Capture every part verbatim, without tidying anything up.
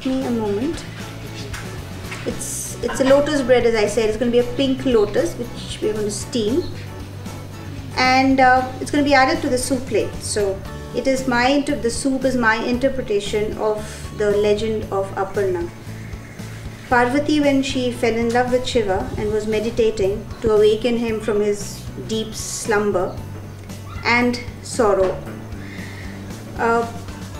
me a moment. It's it's a lotus bread, as I said. It's going to be a pink lotus, which we're going to steam, and uh, it's going to be added to the soup plate. So it is my the soup is my interpretation of the legend of Aparna. Parvati, when she fell in love with Shiva and was meditating to awaken him from his deep slumber and sorrow, uh,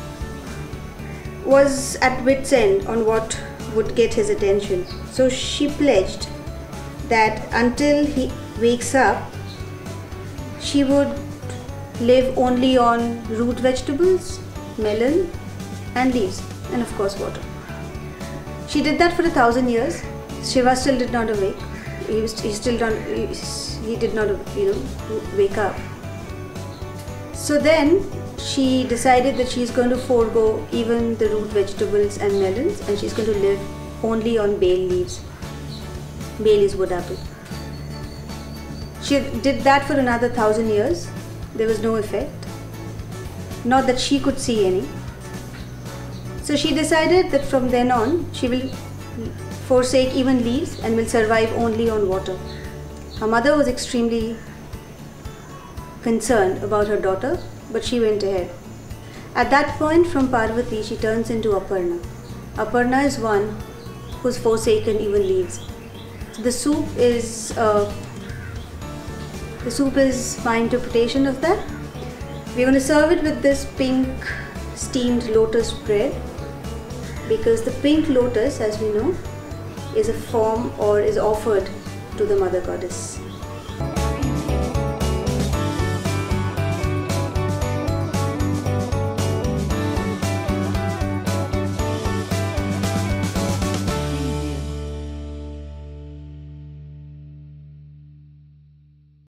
was at wit's end on what would get his attention. So she pledged that until he wakes up, she would live only on root vegetables, melon and leaves, and of course water. She did that for a thousand years. Shiva still did not awake. He, was, he still don't, he, he did not, you know, wake up. So then she decided that she's going to forego even the root vegetables and melons, and she's going to live only on bay leaves. Bay leaves wood apple. She did that for another thousand years. There was no effect. Not that she could see any. So she decided that from then on she will forsake even leaves and will survive only on water. Her mother was extremely concerned about her daughter, but she went ahead. At that point, from Parvati, she turns into Aparna. Aparna is one who's forsaken even leaves. So the soup is uh, the soup is my interpretation of that. We're going to serve it with this pink steamed lotus bread, because the pink lotus, as we know, is a form or is offered to the Mother Goddess.